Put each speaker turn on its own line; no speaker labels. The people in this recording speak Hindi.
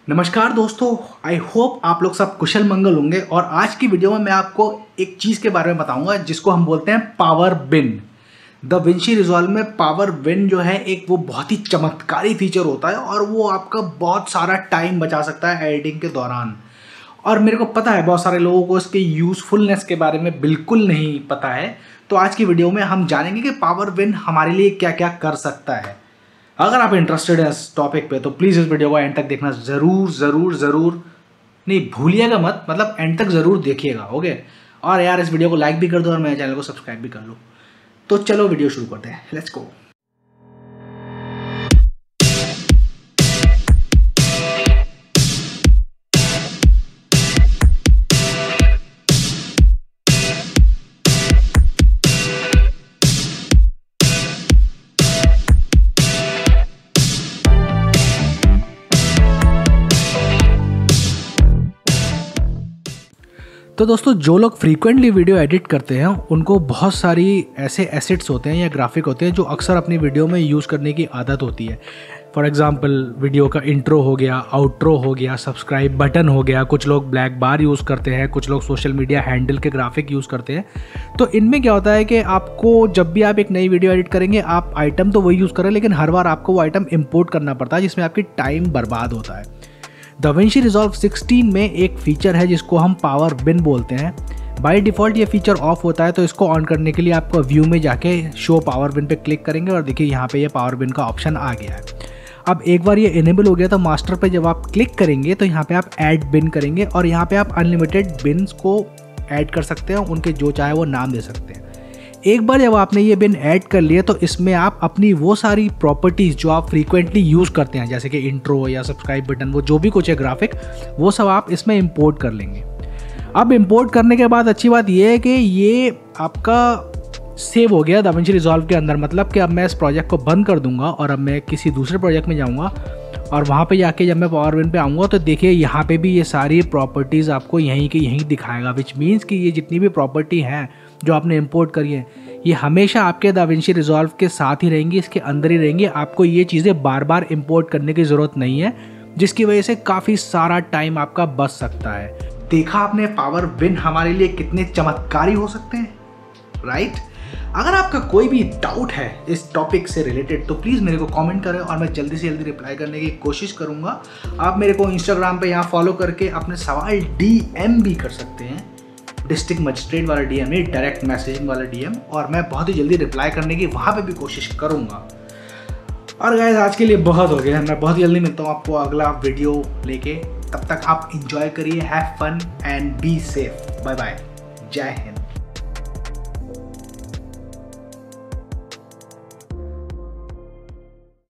नमस्कार दोस्तों, आई होप आप लोग सब कुशल मंगल होंगे। और आज की वीडियो में मैं आपको एक चीज़ के बारे में बताऊंगा जिसको हम बोलते हैं पावर बिन। दाविंची रिजॉल्व में पावर बिन जो है एक वो बहुत ही चमत्कारी फीचर होता है और वो आपका बहुत सारा टाइम बचा सकता है एडिटिंग के दौरान। और मेरे को पता है बहुत सारे लोगों को इसके यूज़फुलनेस के बारे में बिल्कुल नहीं पता है। तो आज की वीडियो में हम जानेंगे कि पावर बिन हमारे लिए क्या क्या कर सकता है। अगर आप इंटरेस्टेड हैं इस टॉपिक पे तो प्लीज़ इस वीडियो को एंड तक देखना ज़रूर नहीं भूलिएगा मत, मतलब एंड तक ज़रूर देखिएगा। ओके, और यार इस वीडियो को लाइक भी कर दो और मेरे चैनल को सब्सक्राइब भी कर लो। तो चलो वीडियो शुरू करते हैं, लेट्स गो। तो दोस्तों, जो लोग फ्रीक्वेंटली वीडियो एडिट करते हैं उनको बहुत सारी ऐसे एसेट्स होते हैं या ग्राफिक होते हैं जो अक्सर अपनी वीडियो में यूज़ करने की आदत होती है। फॉर एग्जांपल वीडियो का इंट्रो हो गया, आउट्रो हो गया, सब्सक्राइब बटन हो गया, कुछ लोग ब्लैक बार यूज़ करते हैं, कुछ लोग सोशल मीडिया हैंडल के ग्राफिक यूज़ करते हैं। तो इनमें क्या होता है कि आपको जब भी आप एक नई वीडियो एडिट करेंगे आप आइटम तो वही यूज़ करें, लेकिन हर बार आपको वो आइटम इम्पोर्ट करना पड़ता है जिसमें आपकी टाइम बर्बाद होता है। दाविंची रिजॉल्व 16 में एक फीचर है जिसको हम पावर बिन बोलते हैं। बाय डिफ़ॉल्ट ये फीचर ऑफ होता है, तो इसको ऑन करने के लिए आपको व्यू में जाके शो पावर बिन पे क्लिक करेंगे और देखिए यहाँ पे ये पावर बिन का ऑप्शन आ गया है। अब एक बार ये इनेबल हो गया तो मास्टर पे जब आप क्लिक करेंगे तो यहाँ पे आप ऐड बिन करेंगे और यहाँ पे आप अनलिमिटेड बिन्स को ऐड कर सकते हैं, उनके जो चाहे वो नाम दे सकते हैं। एक बार जब आपने ये बिन ऐड कर लिया तो इसमें आप अपनी वो सारी प्रॉपर्टीज़ जो आप फ्रीक्वेंटली यूज़ करते हैं, जैसे कि इंट्रो या सब्सक्राइब बटन, वो जो भी कुछ है ग्राफिक, वो सब आप इसमें इंपोर्ट कर लेंगे। अब इंपोर्ट करने के बाद अच्छी बात ये है कि ये आपका सेव हो गया दाविंची रिजॉल्व के अंदर। मतलब कि अब मैं इस प्रोजेक्ट को बंद कर दूंगा और अब मैं किसी दूसरे प्रोजेक्ट में जाऊँगा और वहाँ पे जाके जब मैं पावर बिन पे आऊँगा तो देखिए यहाँ पे भी ये सारी प्रॉपर्टीज़ आपको यहीं के यहीं दिखाएगा, विच मीन्स कि ये जितनी भी प्रॉपर्टी हैं जो आपने इंपोर्ट करी है ये हमेशा आपके दाविंची रिजॉल्व के साथ ही रहेंगी, इसके अंदर ही रहेंगी। आपको ये चीज़ें बार बार इंपोर्ट करने की ज़रूरत नहीं है, जिसकी वजह से काफ़ी सारा टाइम आपका बच सकता है। देखा आपने पावर बिन हमारे लिए कितने चमत्कारी हो सकते हैं, राइट? अगर आपका कोई भी डाउट है इस टॉपिक से रिलेटेड तो प्लीज़ मेरे को कमेंट करें और मैं जल्दी से जल्दी रिप्लाई करने की कोशिश करूँगा। आप मेरे को इंस्टाग्राम पे यहाँ फॉलो करके अपने सवाल DM भी कर सकते हैं, डिस्ट्रिक्ट मजिस्ट्रेट वाला DM नहीं, डायरेक्ट मैसेजिंग वाला DM, और मैं बहुत ही जल्दी रिप्लाई करने की वहाँ पे भी कोशिश करूँगा। और गाइस आज के लिए बहुत हो गया, मैं बहुत जल्दी मिलता हूँ आपको अगला वीडियो लेके। तब तक आप इंजॉय करिए, have fun and be safe. Bye bye, जय हिंद।